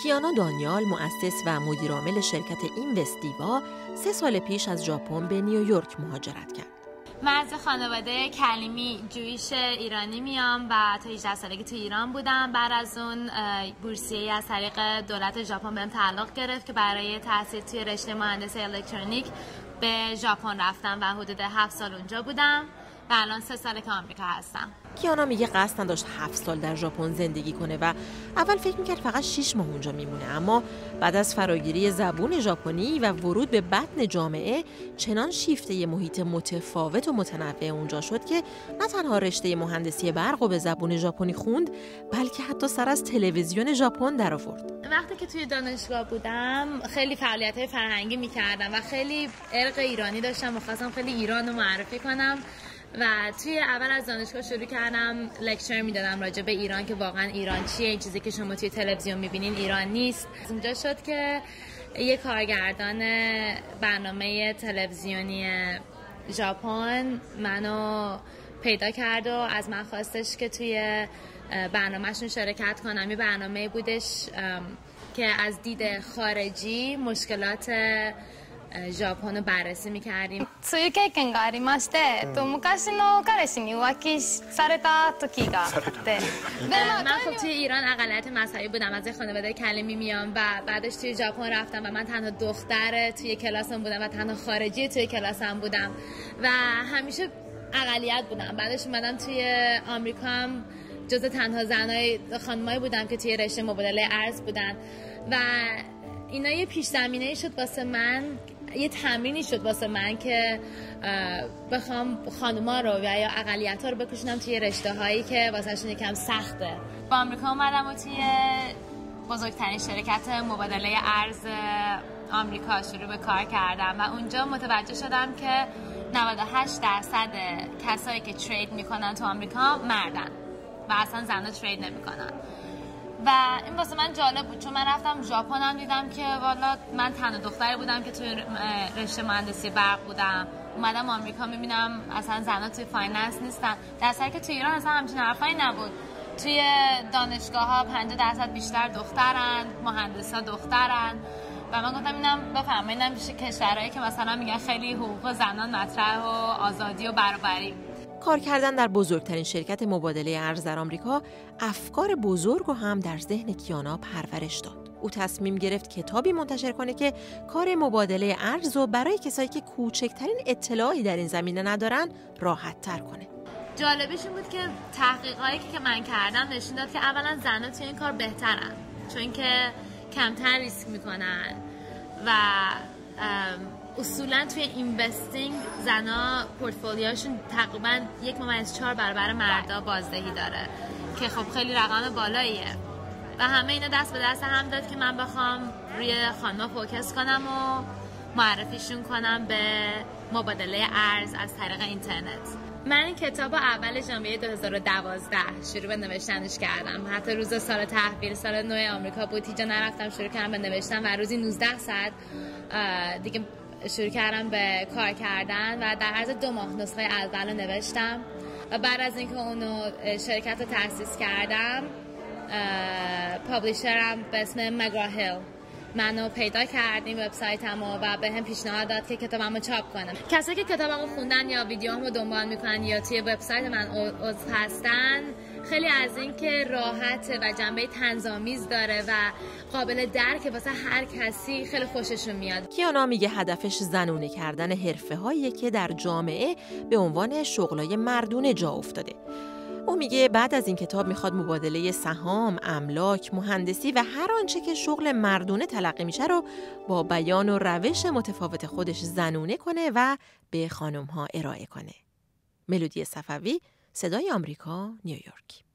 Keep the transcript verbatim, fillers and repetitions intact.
کیانا دانیال، مؤسس و مدیرعامل شرکت اینوست دیوا، سه سال پیش از ژاپن به نیویورک مهاجرت کرد. من از خانواده کلیمی جویش ایرانی میام و تا هجده سالگی تو ایران بودم. بعد از اون بورسیه‌ای از طریق دولت ژاپن بهم تعلق گرفت که برای تحصیل توی رشته مهندسی الکترونیک به ژاپن رفتم و حدود هفت سال اونجا بودم و الان سه ساله که آمریکا هستم. کیانا میگه قصد نداشت هفت سال در ژاپن زندگی کنه و اول فکر میکرد فقط شش ماه اونجا میمونه، اما بعد از فراگیری زبون ژاپنی و ورود به بطن جامعه چنان شیفته محیط متفاوت و متنوع اونجا شد که نه تنها رشته مهندسی برق و به زبون ژاپنی خوند، بلکه حتی سر از تلویزیون ژاپن در آورد. وقتی که توی دانشگاه بودم خیلی فعالیت‌های فرهنگی میکردم و خیلی عرق ایرانی داشتم و خواستم خیلی ایران رو معرفی کنم و توی اول از دانشگاه شروع کردم لکچر میدادم راجع به ایران که واقعا ایران چیه، این چیزی که شما توی تلویزیون میبینین ایران نیست. اونجا شد که یه کارگردان برنامه تلویزیونی ژاپن منو پیدا کرد و از من خواستش که توی برنامهشون شرکت کنم. یه برنامه بودش که از دید خارجی مشکلات ژاپن رو بررسی می‌کردیم. そういう経験がありまして、と昔の彼氏に浮気された時があって。 من خب توی ایران اقلیت مذهبی بودم، از خانواده کلیمی میام و بعدش توی ژاپن رفتم و من تنها دختر توی کلاسم بودم و تنها خارجی توی کلاسم بودم و همیشه اقلیت بودم. بعدش اومدم توی آمریکا هم جزو تنها زنای خانمایی بودم که توی رشته مبادله ارز بودن و اینا یه پیش زمینه‌ای شد واسه من، یه تمرینی شد واسه من که بخوام خانوما رو و یا اقلیت‌ها رو بکشونم توی رشته‌هایی که واسهشون یکم سخته. با آمریکا اومدم و توی بزرگترین شرکت مبادله ارز آمریکا شروع به کار کردم و اونجا متوجه شدم که نود و هشت درصد کسایی که ترید میکنن تو آمریکا مردن و اصلا زن‌ها ترید نمیکنن. و این واسه من جالب بود چون من رفتم ژاپن هم دیدم که والا من تنها دختری بودم که توی رشته مهندسی برق بودم. اومدم آمریکا میبینم اصلا زن‌ها توی فایننس نیستن، در حالی که توی ایران اصلا همچین حرفایی نبود. توی دانشگاه ها پنجاه درصد بیشتر دخترن، مهندسا دخترن و من گفتم اینم بفهمم اینم میشه کشورهایی که مثلا میگن خیلی حقوق زنان مطرح و آزادی و برابری. کار کردن در بزرگترین شرکت مبادله ارز در آمریکا افکار بزرگ رو هم در ذهن کیانا پرورش داد. او تصمیم گرفت کتابی منتشر کنه که کار مبادله ارز رو برای کسایی که کوچکترین اطلاعی در این زمینه ندارن راحت تر کنه. جالبش این بود که تحقیقاتی که من کردم نشون داد که اولا زن‌ها توی این کار بهترن چون که کمتر ریسک میکنن و اصولا توی اینوستینگ زنا پورتفولیوشون تقریبا یک ممیز چهار برابر مردا بازدهی داره که خب خیلی رقم بالاییه و همه اینا دست به دست هم داد که من بخوام روی خانم‌ها فوکس کنم و معرفیشون کنم به مبادله ارز از طریق اینترنت. من این کتاب اول ژانویه دو هزار و دوازده شروع به نوشتنش کردم. حتی روز سال تحویل سال نو آمریکا بود، هیچ جا نرفتم، شروع کردم به نوشتن و روزی نوزده ساعت دیگه شروع کردم به کار کردن و در عرض دو ماه نسخه اول رو نوشتم و بعد از اینکه اونو شرکت رو تأسیس کردم پابلیشرم به اسم مگراهیل منو پیدا کردیم وبسایتمو و به هم پیشنهاد داد که کتابمو چاپ کنم. کسایی که کتابمو خوندن یا ویدیوامو دنبال میکنن یا توی وبسایت من عضو هستن خیلی از این که راحته و جنبه طنزآمیز داره و قابل درک واسه هر کسی خیلی خوششون میاد. کیانا میگه هدفش زنونه کردن حرفه‌هایی که در جامعه به عنوان شغلای مردونه جا افتاده. او میگه بعد از این کتاب میخواد مبادله سهام، املاک، مهندسی و هر آنچه که شغل مردونه تلقی میشه رو با بیان و روش متفاوت خودش زنونه کنه و به خانم‌ها ارائه کنه. ملودی صفوی، صدای آمریکا، نیویورک.